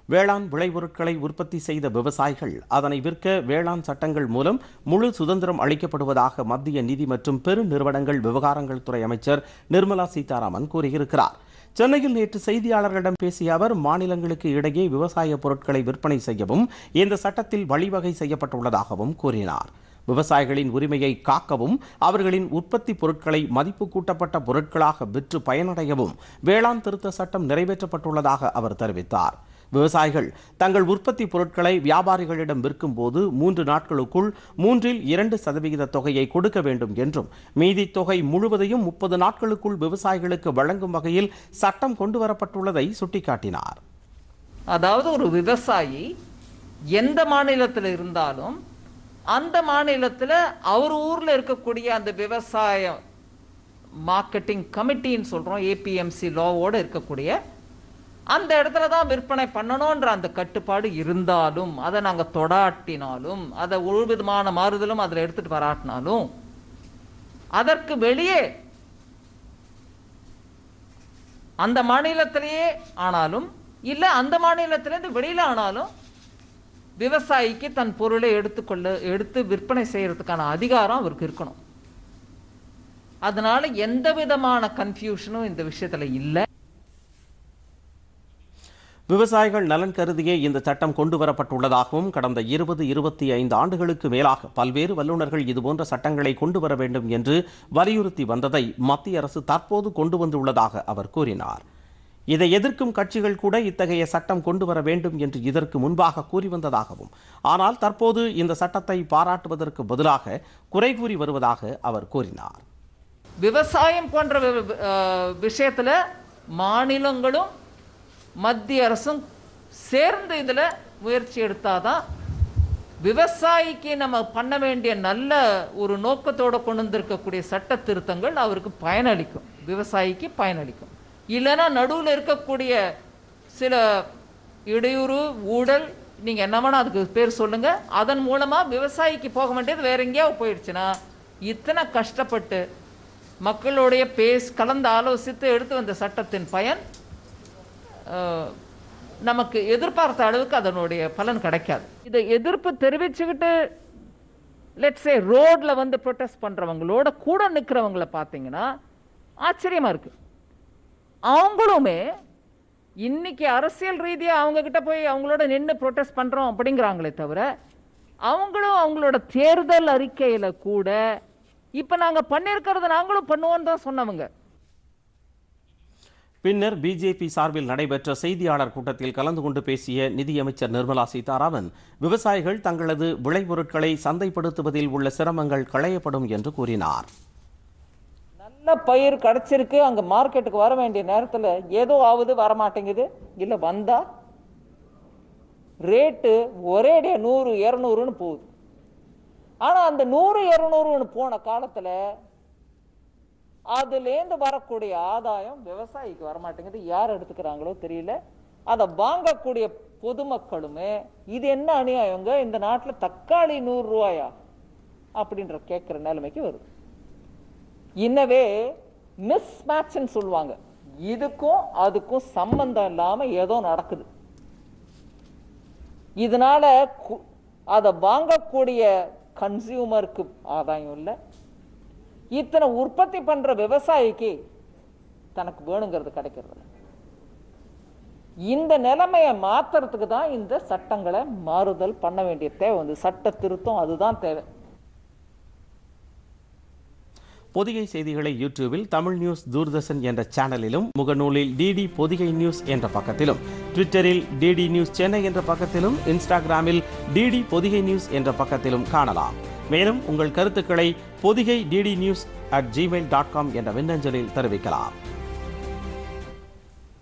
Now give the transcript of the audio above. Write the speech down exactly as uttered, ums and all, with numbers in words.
வேளாண் விளைபொருட்களை உற்பத்தி செய்த விவசாயிகள் அதனை விற்க வேளாண் சட்டங்கள் மூலம் முழு சுதந்திரம் அளிக்கப்படுவதாக மத்திய நிதி மற்றும் பெருநிறுவனங்கள் விவகாரங்கள் துறை அமைச்சர் நிர்மலா சீதாராமன் கூறியிருக்கிறார். சென்னையில் நேற்று செய்தியாளர்களிடம் பேசிய அவர், மாநிலங்களுக்கு இடையே விவசாய பொருட்களை விற்பனை செய்யவும் இந்த சட்டத்தில் வழிவகை செய்யப்பட்டுள்ளதாகவும் கூறினார். விவசாயிகளின் உரிமையை காக்கவும் அவர்களின் உற்பத்தி பொருட்களை மதிப்பு கூட்டப்பட்ட பொருட்களாக விற்று பயனடையவும் வேளாண் திருத்த சட்டம் நிறைவேற்றப்பட்டுள்ளதாக அவர் தெரிவித்தார். விவசாயிகள் தங்கள் உற்பத்தி பொருட்களை வியாபாரிகளிடம் விற்கும் போது மூன்று நாட்களுக்குள் மூன்றில் இரண்டு சதவிகித தொகையை கொடுக்க வேண்டும் என்றும், மீதி தொகை முழுவதையும் முப்பது நாட்களுக்குள் விவசாயிகளுக்கு வழங்கும் வகையில் சட்டம் கொண்டுவரப்பட்டுள்ளதை சுட்டிக்காட்டினார். அதாவது ஒரு விவசாயி எந்த மாநிலத்தில் இருந்தாலும் அந்த மாநிலத்தில் அவர் ஊரில் இருக்கக்கூடிய அந்த விவசாய மார்க்கெட்டிங் கமிட்டின்னு சொல்கிறோம், ஏபிஎம்சி லாவோடு இருக்கக்கூடிய அந்த இடத்துல தான் விற்பனை பண்ணணுன்ற அந்த கட்டுப்பாடு இருந்தாலும், அதை நாங்கள் தொடாட்டினாலும், அதை ஒரு விதமான மாறுதலும் அதில் எடுத்துகிட்டு வராட்டினாலும், அதற்கு வெளியே அந்த மாநிலத்திலேயே ஆனாலும் இல்லை அந்த மாநிலத்திலேருந்து வெளியில் ஆனாலும் விவசாயிக்கு தன் பொருளை எடுத்துக்கொள்ள எடுத்து விற்பனை செய்யறதுக்கான அதிகாரம் அவருக்கு இருக்கணும். அதனால எந்த விதமான கன்ஃபியூஷனும் இந்த விஷயத்துல இல்லை. விவசாயிகள் நலன் கருதியே இந்த சட்டம் கொண்டு வரப்பட்டுள்ளதாகவும், கடந்த இருபது இருபத்தி ஐந்து ஆண்டுகளுக்கு மேலாக பல்வேறு வல்லுநர்கள் இதுபோன்ற சட்டங்களை கொண்டு வர வேண்டும் என்று வலியுறுத்தி வந்ததை மத்திய அரசு தற்போது கொண்டு வந்துள்ளதாக அவர் கூறினார். இதை எதிர்க்கும் கட்சிகள் கூட இத்தகைய சட்டம் கொண்டு வர வேண்டும் என்று இதற்கு முன்பாக கூறி வந்ததாகவும், ஆனால் தற்போது இந்த சட்டத்தை பாராட்டுவதற்கு பதிலாக குறை கூறி வருவதாக அவர் கூறினார். விவசாயம் போன்ற விஷயத்துல மாநிலங்களும் மத்திய அரசும் சேர்ந்து இதுல முயற்சி எடுத்தாதான் விவசாயிக்கு நம்ம பண்ண வேண்டிய நல்ல ஒரு நோக்கத்தோடு கொண்டு வந்திருக்கக்கூடிய சட்ட திருத்தங்கள் அவருக்கு பயனளிக்கும், விவசாயிக்கு பயனளிக்கும். இல்லைன்னா நடுவில் இருக்கக்கூடிய சில இடையூறு, ஊழல், நீங்கள் என்ன வேணா அதுக்கு பேர் சொல்லுங்கள், அதன் மூலமாக விவசாயிக்கு போக வேண்டியது வேற எங்கேயாவது போயிடுச்சுன்னா இத்தனை கஷ்டப்பட்டு மக்களுடைய பேஸ் கலந்து ஆலோசித்து எடுத்து வந்த சட்டத்தின் பயன் நமக்கு எதிர்பார்த்த அளவுக்கு அதனுடைய பலன் கிடைக்காது. இதை எதிர்ப்பு தெரிவிச்சுக்கிட்டு லெட்ஸே ரோடில் வந்து ப்ரொட்டஸ்ட் பண்ணுறவங்களோட கூட நிற்கிறவங்களை பார்த்தீங்கன்னா ஆச்சரியமாக இருக்குது. அவங்களுமே இன்னைக்கு அரசியல் ரீதியாக அவங்க கிட்ட போய் அவங்களோட நின்று ப்ரொட்டஸ்ட் பண்ணுறோம் அப்படிங்கிறாங்களே தவிர, அவங்களும் அவங்களோட தேர்தல் அறிக்கையில் கூட இப்போ நாங்கள் பண்ணியிருக்கிறது நாங்களும் பண்ணுவோன்னு தான் சொன்னவங்க. பின்னர் பிஜேபி சார்பில் நடைபெற்ற செய்தியாளர் கூட்டத்தில் கலந்து கொண்டு பேசிய நிதியமைச்சர் நிர்மலா சீதாராமன், விவசாயிகள் தங்களது விளைபொருட்களை சந்தைப்படுத்துவதில் உள்ள சிரமங்கள் களையப்படும் என்று கூறினார். நல்ல பயிர் கிடைச்சிருக்கு, அங்கே மார்க்கெட்டுக்கு வர வேண்டிய நேரத்தில் ஏதோ ஆகுது, வரமாட்டேங்குது, இல்லை வந்தா ரேட்டு ஒரேடியா நூறு இரநூறுன்னு போகுது. ஆனால் அந்த நூறு இரநூறுன்னு போன காலத்தில் அதுலேருந்து வரக்கூடிய ஆதாயம் விவசாயிக்கு வரமாட்டேங்குது. யார் எடுத்துக்கிறாங்களோ தெரியல. அதை வாங்கக்கூடிய பொதுமக்களுமே இது என்ன அநியாயங்க, இந்த நாட்டில் தக்காளி நூறு ரூபாயா அப்படின்ற கேட்குற நிலைமைக்கு வருது. இன்னவே மிஸ் மேட்ச்னு சொல்லுவாங்க, இதுக்கும் அதுக்கும் சம்பந்தம் இல்லாம ஏதோ நடக்குது. இதனால அதை வாங்கக்கூடிய கன்சியூமருக்கு ஆதாயம் இல்லை, இத்தனை உற்பத்தி பண்ற விவசாயிக்கு தனக்கு வேணுங்கிறது கிடைக்கிறது. இந்த நிலைமையை மாத்துறதுக்கு தான் இந்த சட்டங்களை மாறுதல் பண்ண வேண்டிய தேவை வந்து சட்ட திருத்தம், அதுதான் தேவை. பொதிகை செய்திகளை யூடியூபில் தமிழ் நியூஸ் தூர்தர்ஷன் என்ற சேனலிலும், முகநூலில் டிடி பொதிகை நியூஸ் என்ற பக்கத்திலும், ட்விட்டரில் டிடி நியூஸ் சென்னை என்ற பக்கத்திலும், இன்ஸ்டாகிராமில் டிடி பொதிகை நியூஸ் என்ற பக்கத்திலும் காணலாம். மேலும் உங்கள் கருத்துக்களை Podhigai DD news at Gmail dot com என்ற மின்னஞ்சலில் தெரிவிக்கலாம்.